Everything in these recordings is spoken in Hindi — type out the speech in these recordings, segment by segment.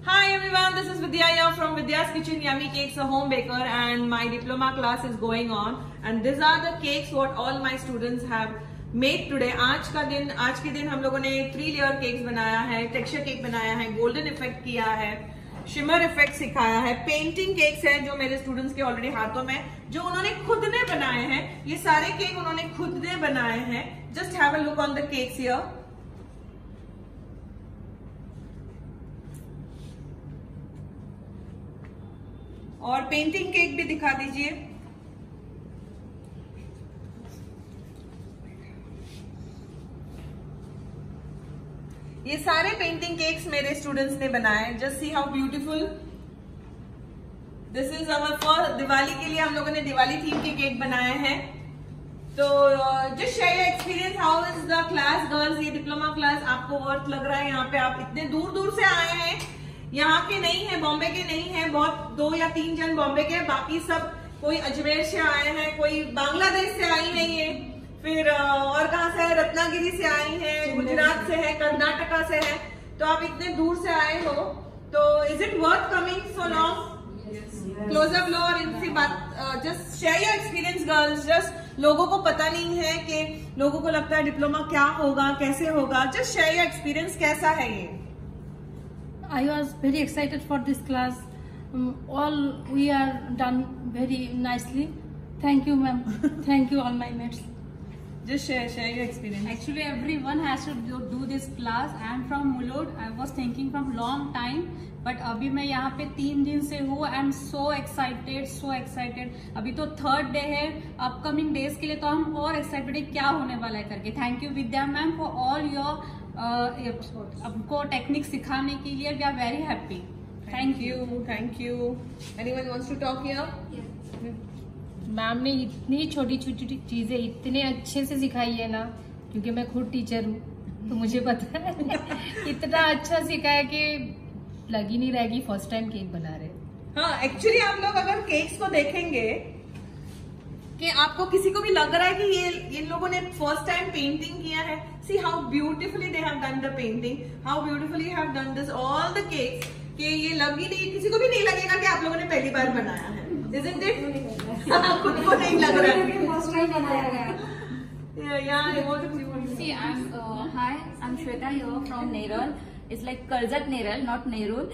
Hi everyone, this is Vidya here from Vidya's Kitchen Yummy Cakes, a home baker, and my diploma class is going on. And these are the cakes what all my students have made today. आज के दिन हम लोगों ने 3 लेयर केक्स बनाया है, टेक्सचर केक बनाया है, गोल्डन इफेक्ट किया है, शिमर इफेक्ट सिखाया है, पेंटिंग केक्स है जो मेरे स्टूडेंट्स के ऑलरेडी हाथों में जो उन्होंने खुद ने बनाए हैं. ये सारे केक उन्होंने खुद ने बनाए हैं. Just have a look on the cakes here. और पेंटिंग केक भी दिखा दीजिए. ये सारे पेंटिंग केक्स मेरे स्टूडेंट्स ने बनाए. Just see how beautiful. This is our first. Diwali के लिए हम लोगों ने दिवाली थीम के केक बनाए हैं. तो just share your experience. How is the class girls? ये डिप्लोमा क्लास आपको वर्थ लग रहा है? यहाँ पे आप इतने दूर दूर से आए हैं. यहाँ के नहीं है, बॉम्बे के नहीं है. बहुत 2 या 3 जन बॉम्बे के, बाकी सब कोई अजमेर से आए हैं, कोई बांग्लादेश से आई है, ये फिर और कहाँ से है, रत्नागिरी से आई है, गुजरात से है, कर्नाटका से है. तो आप इतने दूर से आए हो, तो is it worth coming so long? Closeup लो और इनसे बात. Just share your experience girls. Just लोगों को पता नहीं है कि लोगों को लगता है डिप्लोमा क्या होगा, कैसे होगा. Just share your experience. कैसा है ये? I was very excited for this class. All we are done very nicely. Thank you, ma'am. Thank you, all my mates. Just share your experience. Actually, everyone has to do this class. I am from Mulod. I was thinking from long time, but अभी मैं यहाँ पे 3 दिन से हूँ. I am so excited. अभी तो 3rd day है. Upcoming days के लिए तो हम और excited है क्या होने वाला है करके. Thank you Vidya ma'am for all your हमको टेक्निक सिखाने के लिए. We are very happy. Thank you. Anyone wants to talk here? Ma'am ने इतनी छोटी छोटी चीजें इतने अच्छे से सिखाई है ना, क्योंकि मैं खुद टीचर हूँ तो मुझे पता है. इतना अच्छा सिखाया कि लग ही नहीं रहेगी फर्स्ट टाइम केक बना रहे. हाँ, एक्चुअली आप लोग अगर केक्स को देखेंगे कि आपको किसी को भी लग रहा है कि ये इन लोगों ने फर्स्ट टाइम पेंटिंग किया है. See how beautifully they have done the painting, how beautifully have done this all the cakes, कि ये लग ही नहीं, किसी को भी नहीं लगेगा कि आप लोगों ने पहली बार बनाया है. Isn't it? खुद को नहीं लग रहा है फर्स्ट टाइम बनाया गया. See, hi, I'm Shweta here from Nerul. It's like Karzat Nerul, not Nerul.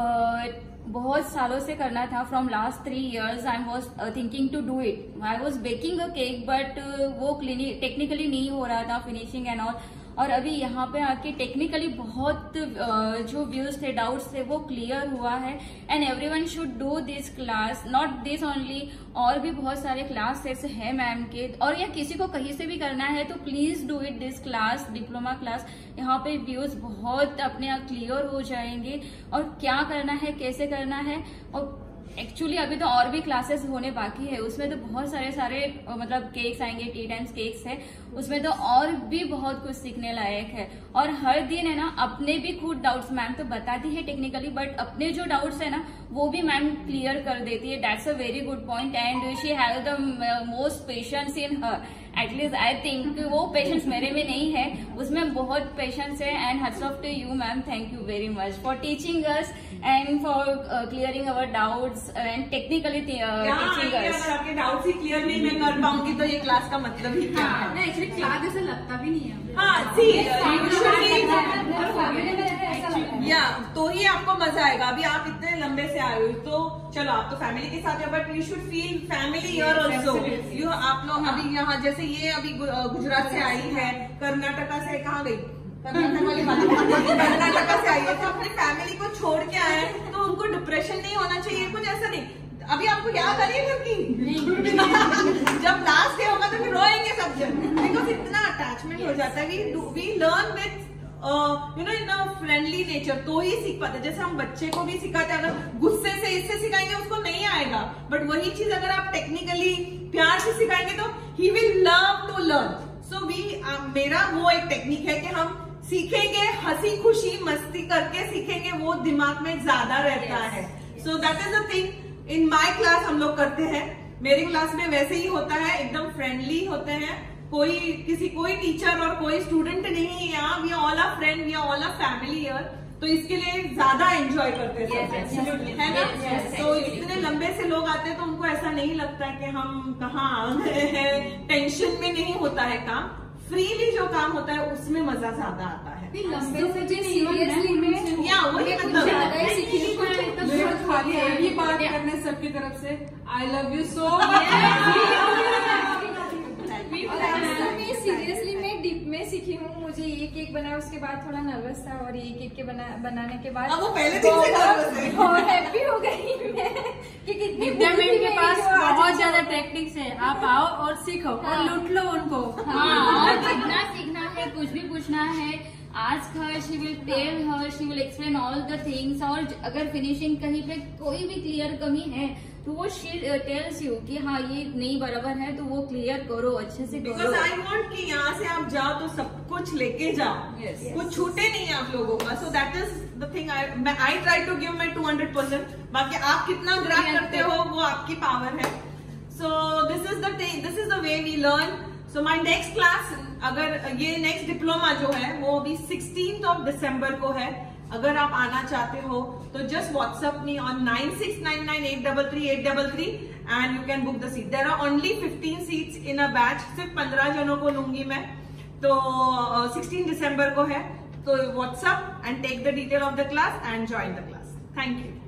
बहुत सालों से करना था. From last 3 years I was thinking to do it. I was baking a cake but वो टेक्निकली नहीं हो रहा था, फिनिशिंग एंड ऑल. और अभी यहाँ पे आके टेक्निकली बहुत जो व्यूज थे, डाउट्स थे, वो क्लियर हुआ है. And everyone should do this class, not this only. और भी बहुत सारे क्लासेस है मैम के, और या किसी को कहीं से भी करना है तो please do it this class, diploma class. यहाँ पे व्यूज बहुत अपने आप क्लियर हो जाएंगे और क्या करना है, कैसे करना है. और एक्चुअली अभी तो और भी क्लासेस होने बाकी है. उसमें तो बहुत सारे मतलब केक्स आएंगे, टी टाइम्स केक्स है. उसमें तो और भी बहुत कुछ सीखने लायक है. और हर दिन है ना, अपने भी खुद डाउट्स मैम तो बताती है टेक्निकली, बट अपने जो डाउट्स है ना वो भी मैम क्लियर कर देती है. That's a very good point. And she have the most patience in her. At least I think वो पेशेंस मेरे में नहीं है, उसमें बहुत पेशेंस है. And hats off to you ma'am. Thank you very much for teaching us and for clearing our doubts and technically teaching us. अगर आपके डाउट्स ही क्लियर नहीं मैं कर पाऊंगी तो ये क्लास का मतलब ही क्या है? नहीं, एक्चुअली क्लास जैसे लगता भी नहीं है. हाँ, या तो ही आपको मजा आएगा. अभी आप इतने लंबे से आए हो तो चलो आप तो फैमिली के साथ है, but you should feel family here also. You आप लोग अभी यहाँ जैसे ये अभी गुजरात से आई है, कर्नाटका से, कहाँ गई कर्नाटक वाली बात, कर्नाटका से आई है, तो अपनी फैमिली को छोड़ के आए हैं तो उनको डिप्रेशन नहीं होना चाहिए, कुछ ऐसा नहीं. अभी आपको याद आ रही है घर की? जब लास्ट डे होगा तो फिर रोएंगे सब जन, बिकॉज इतना अटैचमेंट हो जाता है. We learn within a friendly nature, तो ही सीख पाते. जैसे हम बच्चे को भी सिखाते हैं, अगर गुस्से से इससे सिखाएंगे उसको नहीं आएगा, बट वही चीज अगर आप टेक्निकली प्यार से सिखाएंगे तो ही will love to learn. So मेरा वो एक टेक्निक है कि हम सीखेंगे, हंसी खुशी मस्ती करके सीखेंगे, वो दिमाग में ज्यादा रहता है. So that is the thing in my class हम लोग करते हैं. मेरी क्लास में वैसे ही होता है, एकदम फ्रेंडली होते हैं. कोई टीचर और कोई स्टूडेंट नहीं है यहाँ. We are all a friend, we are all a family here. तो इसके लिए ज्यादा एंजॉय करते हैं है ना। तो इतने लंबे से लोग आते हैं तो उनको ऐसा नहीं लगता है कि हम कहाँ आ गए हैं, टेंशन में नहीं होता है काम, फ्रीली जो काम होता है उसमें मजा ज्यादा आता है। लंबे से सीरियसली में या वही मतलब खाली यही बात करने सबकी तरफ से I love you so much. Seriously मैं डीप में सीखी हूँ। मुझे ये केक बनाया उसके बाद थोड़ा नर्वस था और ये केक के बनाने के बाद वो पहले दिन से नर्वस है और हैप्पी हो गई मैं कि कितनी के पास बहुत ज्यादा टेक्निक्स है। आप आओ और सीखो और लूट लो उनको। हाँ, और जितना सीखना है, कुछ भी पूछना है, ask her, she will tell her, she will explain all the things। और अगर फिनिशिंग कहीं पे कोई भी क्लियर कमी है तो वो she tells you कि हाँ ये नहीं बराबर है तो वो क्लियर करो, अच्छे से करो। Because I want कि यहाँ से आप जाओ तो सब कुछ लेके जाओ, कुछ छूटे नहीं आप लोगों का। So that is the thing I try to give my 200%। बाकी आप कितना ग्रैब करते हो वो आपकी पावर है। So this is the way we learn। So my next class, अगर ये नेक्स्ट डिप्लोमा जो है वो अभी 16 दिसंबर को है। अगर आप आना चाहते हो तो just WhatsApp me on 9699833833 and you can book the seat. There are only 15 seats in a batch, सिर्फ 15 जनों को लूंगी मैं। तो 16 दिसंबर को है, तो WhatsApp and take the detail of the class and join the class. Thank you.